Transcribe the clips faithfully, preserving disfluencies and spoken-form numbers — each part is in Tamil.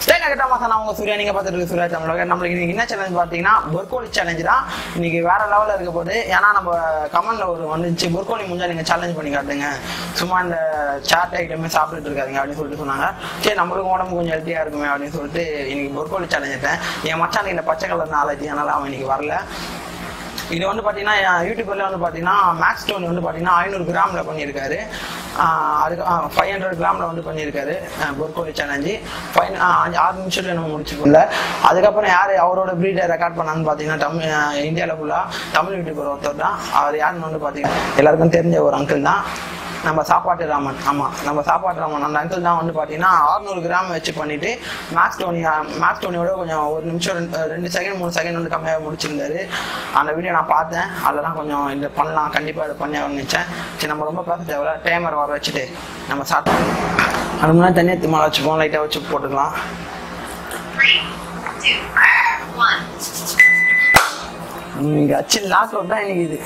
ஸ்டைலா கட்ட மாசம் உங்க சூர்யா நீங்க பார்த்துட்டு சூர்யா தமிழக நம்மளுக்கு இன்னைக்கு என்ன சேலஞ்ச் பார்த்தீங்கன்னா பொர்கோலி சேலஞ்ச் தான் இன்னைக்கு வேற லெவலில் இருக்க போது. ஏன்னா நம்ம கமெண்ட்ல ஒரு வந்துச்சு பொர்கோலி முடிஞ்சா நீங்க சேலஞ்ச் பண்ணி காட்டுங்க, சும்மா இந்த சாட் ஐட்டமே சாப்பிட்டுட்டு இருக்காதிங்க அப்படின்னு சொல்லிட்டு சொன்னாங்க. சரி நம்மளுக்கு உடம்பு கொஞ்சம் ஹெல்த்தியா இருக்குமே அப்படின்னு சொல்லிட்டு இன்னைக்கு பொர்கோலி சேலஞ்ச் எடுத்தேன். என் மச்சான் இந்த பச்சை கலர் நாளைக்கு அதனால அவன் இன்னைக்கு வரல. இது வந்து பார்த்தீங்கன்னா யூடியூப்ல வந்து பார்த்தீங்கன்னா மேக்ஸ் டோனி வந்து பார்த்தீங்கன்னா ஐநூறு கிராம்ல பண்ணியிருக்காரு. அதுக்கு ஃபைவ் ஹண்ட்ரட் கிராம்ல வந்து பண்ணியிருக்காரு பொர்கோலி சேலஞ்சு. ஃபைவ் ஆறு நிமிஷத்துல நம்ம முடிச்சுக்கல. அதுக்கப்புறம் யார் அவரோட ப்ரீடை ரெக்கார்ட் பண்ணான்னு பார்த்தீங்கன்னா தமிழ் இந்தியாவில் ஃபுல்லாக தமிழ் யூடியூபர் ஒருத்தர் தான். அவர் யாருன்னு வந்து பார்த்தீங்கன்னா எல்லாருக்கும் தெரிஞ்ச ஒரு அங்கிள் தான், நம்ம சாப்பாட்டு ராமன். ஆமாம், நம்ம சாப்பாட்டு ராமன் அந்த அங்கிள் தான் வந்து பார்த்தீங்கன்னா அறுநூறு கிராம் வச்சு பண்ணிட்டு மேக்ஸ் டோனி மேக்ஸ் டோனியோட கொஞ்சம் ஒரு நிமிஷம் ரெண்டு ரெண்டு செகண்ட் மூணு செகண்ட் வந்து கம்மியாக முடிச்சிருந்தாரு. அந்த வீடியோ நான் பார்த்தேன். அதெல்லாம் கொஞ்சம் இது பண்ணலாம், கண்டிப்பாக இது பண்ணி நினச்சேன். சரி நம்ம ரொம்ப பேச தேவையில்ல, டைமர் வர வச்சுட்டு நம்ம சாப்பிட்டோம். அது முன்னாடி தனியாக திமால வச்சுப்போம், லைட்டாக வச்சு போட்டுக்கலாம். இங்கே அச்சு லாக் அவுட் தான் இன்னைக்கு இது.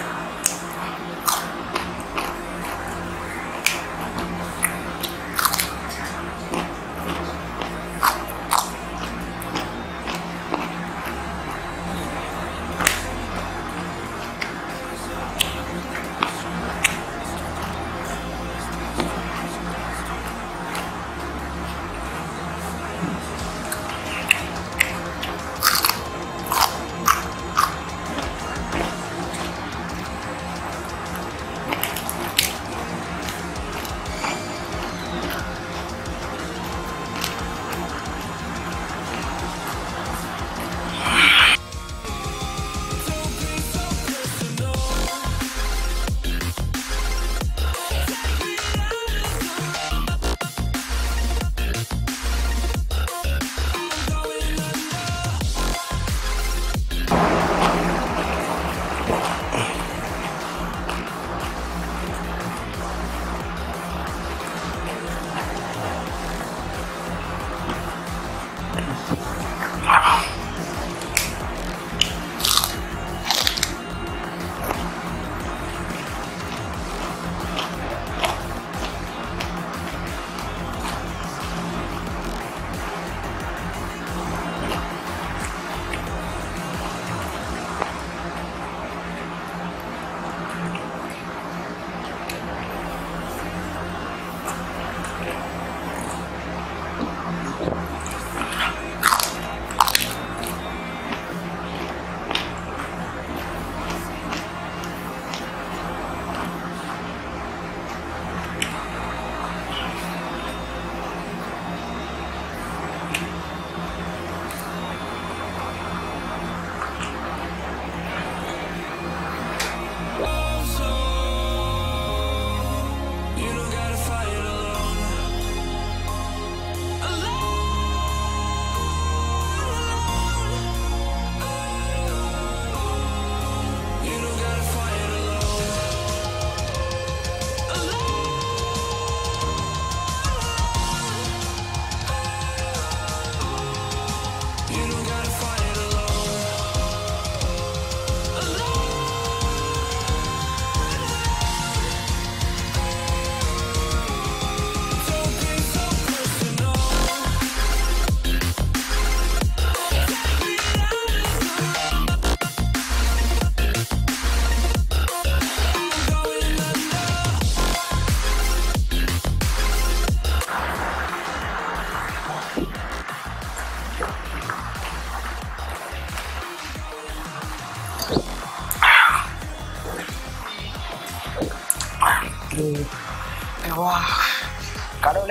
கடவுளே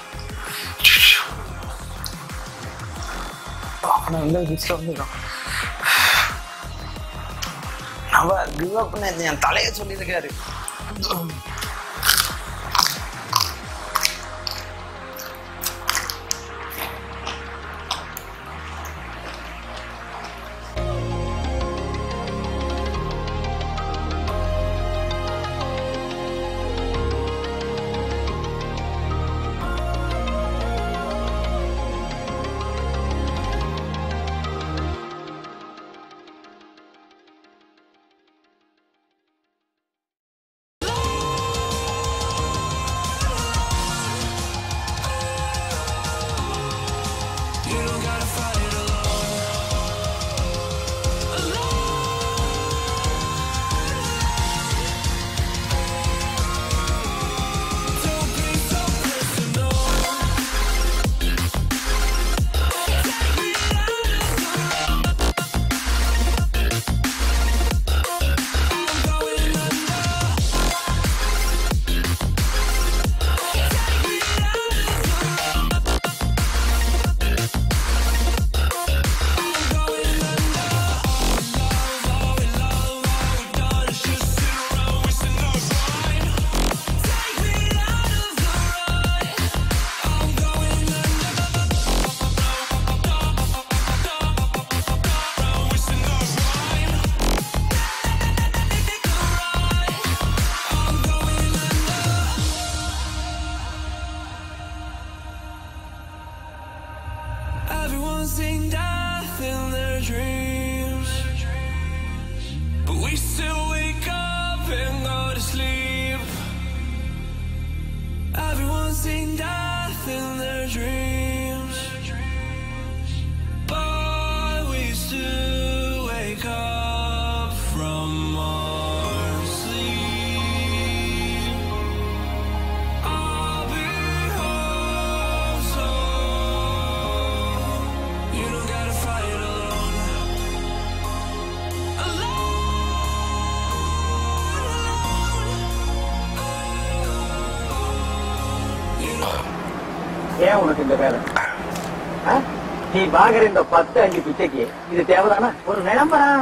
வந்து கிஸ்ட் வந்துடும். நம்ம கிவ் அப் என் தலையை சொல்லியிருக்காரு. ஏன் உனக்கு இந்த வேலை? நீ வாங்குற இந்த பத்து அஞ்சு பிச்சைக்கு இது தேவைதானா? ஒரு விளம்பரம்.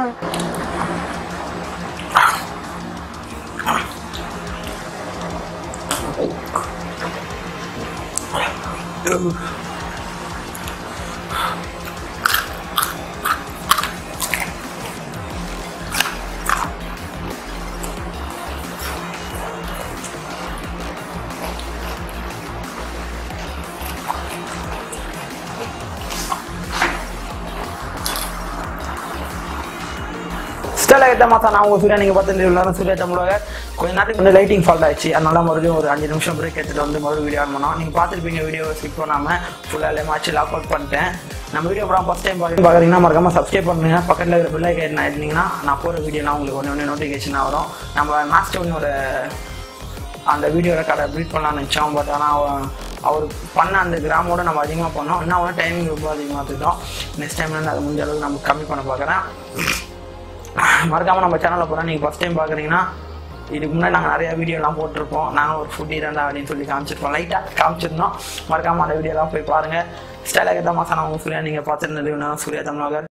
நான் உங்க சூர்யா நீங்க பார்த்து சூர்யாத்தமிழ்வlog கொஞ்ச நேரத்துக்கு வந்து லைட்டிங் ஃபால்ட் ஆயிடுச்சு. அதனால மறுபடியும் ஒரு அஞ்சு நிமிஷம் பிரேக் எடுத்துட்டு வந்து மறுபடியும் வீடியோ ஆன் பண்ணோம். நீங்க பார்த்துருப்பீங்க வீடியோ ஸ்கிப் பண்ணாம ஃபுல்லா லேமாச்சு லாக் அவுட் பண்ணிட்டேன். நம்ம வீடியோ படம் ஃபர்ஸ்ட் டைம் பார்க்குறீங்கன்னா மறக்காம சப்ஸ்கிரைப் பண்ணுங்க. பக்கத்தில் இருக்கிற பெல் ஐக்கான் ஆயிருந்தீங்கன்னா நான் போகிற வீடியோலாம் உங்களுக்கு ஒன்று ஒன்று நோட்டிஃபிகேஷன் வரும். நம்ம மாஸ்டர் ஒரு அந்த வீடியோ ரெக்கார்டை ப்ரீட் பண்ணலாம்னு நினச்சோம். பட் ஆனால் அவர் பண்ண அந்த கிராமோட நம்ம அதிகமாக பண்ணோம். இன்னும் அவனை டைமிங் ரொம்ப அதிகமாக எடுத்துட்டோம். நெக்ஸ்ட் டைம்ல அது முடிஞ்ச அளவுக்கு நம்ம கம்மி பண்ண பார்க்குறேன். மறக்காமல் நம்ம சேனலில் போகிறோம். நீங்கள் ஃபஸ்ட் டைம் பார்க்குறீங்கன்னா இதுக்கு முன்னாடி நாங்கள் நிறையா வீடியோலாம் போட்டிருப்போம். நாங்கள் ஒரு ஃபுட் இருந்தா அப்படின்னு சொல்லி காமிச்சிருப்போம். லைட்டாக காமிச்சிருந்தோம். மறக்காமல் அந்த வீடியோலாம் போய் பாருங்கள். ஸ்டைலாக தான் மாசான அவங்க சூர்யா நீங்கள் பார்த்துருந்தது சூர்யாத்தமிழ்வlog.